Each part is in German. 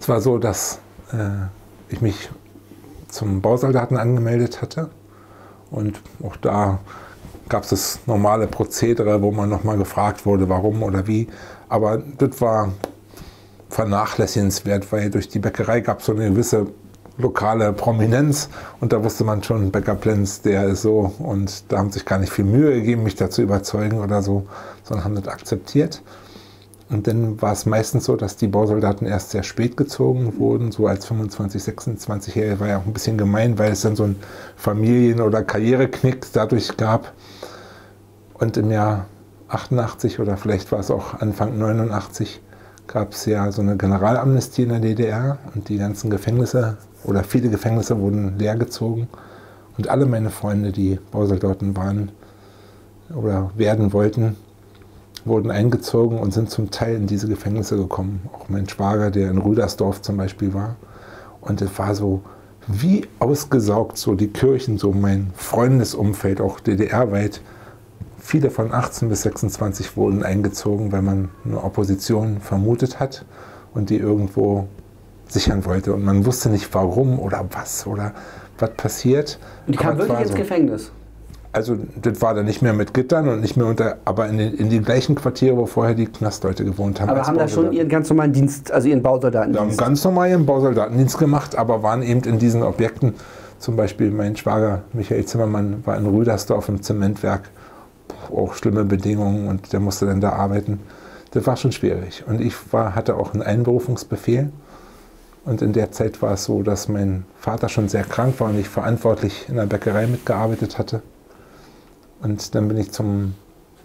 Es war so, dass ich mich zum Bausoldaten angemeldet hatte und auch da gab es das normale Prozedere, wo man nochmal gefragt wurde, warum oder wie. Aber das war vernachlässigenswert, weil durch die Bäckerei gab es so eine gewisse lokale Prominenz und da wusste man schon, Bäcker Plenz, der ist so, und da haben sich gar nicht viel Mühe gegeben, mich da zu überzeugen oder so, sondern haben das akzeptiert. Und dann war es meistens so, dass die Bausoldaten erst sehr spät gezogen wurden, so als 25-, 26-Jährige, war ja auch ein bisschen gemein, weil es dann so einen Familien- oder Karriereknick dadurch gab. Und im Jahr 88 oder vielleicht war es auch Anfang 89, gab es ja so eine Generalamnestie in der DDR und die ganzen Gefängnisse oder viele Gefängnisse wurden leergezogen. Und alle meine Freunde, die Bausoldaten waren oder werden wollten, wurden eingezogen und sind zum Teil in diese Gefängnisse gekommen. Auch mein Schwager, der in Rüdersdorf zum Beispiel war. Und es war so wie ausgesaugt, so die Kirchen, so mein Freundesumfeld, auch DDR-weit. Viele von 18 bis 26 wurden eingezogen, weil man eine Opposition vermutet hat und die irgendwo sichern wollte. Und man wusste nicht warum oder was passiert. Und die kamen wirklich ins Gefängnis? Also das war dann nicht mehr mit Gittern und nicht mehr aber in die gleichen Quartiere, wo vorher die Knastleute gewohnt haben. Aber haben da schon ihren ganz normalen Dienst, also ihren Bausoldatendienst? Ja, ganz normal ihren Bausoldatendienst gemacht, aber waren eben in diesen Objekten, zum Beispiel mein Schwager Michael Zimmermann war in Rüdersdorf im Zementwerk, auch schlimme Bedingungen und der musste dann da arbeiten. Das war schon schwierig. Und ich hatte auch einen Einberufungsbefehl. Und in der Zeit war es so, dass mein Vater schon sehr krank war und ich verantwortlich in der Bäckerei mitgearbeitet hatte. Und dann bin ich zum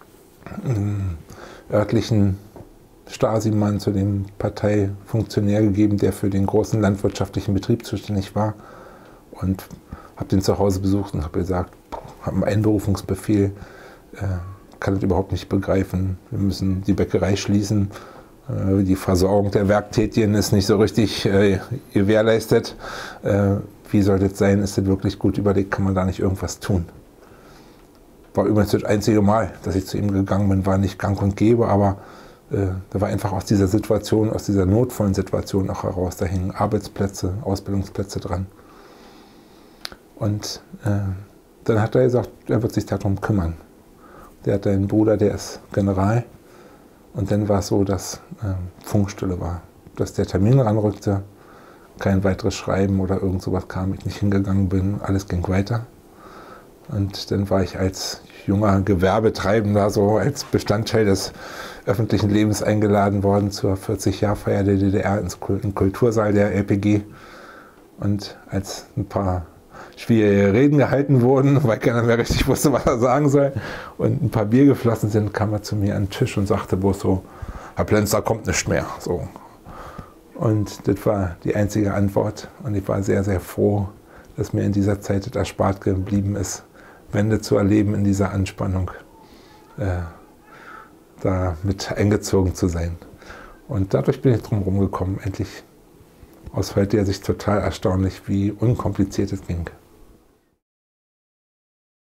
örtlichen Stasi-Mann, zu dem Parteifunktionär gegeben, der für den großen landwirtschaftlichen Betrieb zuständig war. Und habe den zu Hause besucht und habe gesagt, habe einen Einberufungsbefehl, kann das überhaupt nicht begreifen. Wir müssen die Bäckerei schließen. Die Versorgung der Werktätigen ist nicht so richtig gewährleistet. Wie soll das sein? Ist das wirklich gut überlegt? Kann man da nicht irgendwas tun? War übrigens das einzige Mal, dass ich zu ihm gegangen bin, war nicht gang und gäbe, aber da war einfach aus dieser Situation, aus dieser notvollen Situation auch heraus, da hingen Arbeitsplätze, Ausbildungsplätze dran. Und dann hat er gesagt, er wird sich darum kümmern. Der hat einen Bruder, der ist General. Und dann war es so, dass Funkstille war, dass der Termin ranrückte, kein weiteres Schreiben oder irgend sowas kam, ich nicht hingegangen bin, alles ging weiter. Und dann war ich als junger Gewerbetreibender, so als Bestandteil des öffentlichen Lebens eingeladen worden zur 40-Jahr-Feier der DDR im Kultursaal der LPG. Und als ein paar schwierige Reden gehalten wurden, weil keiner mehr richtig wusste, was er sagen soll, und ein paar Bier geflossen sind, kam er zu mir an den Tisch und sagte bloß so, Herr Plenz, da kommt nichts mehr. So. Und das war die einzige Antwort. Und ich war sehr, sehr froh, dass mir in dieser Zeit das erspart geblieben ist, Wende zu erleben in dieser Anspannung, da mit eingezogen zu sein. Und dadurch bin ich drum rumgekommen, endlich aus heutiger Sicht total erstaunlich, wie unkompliziert es ging.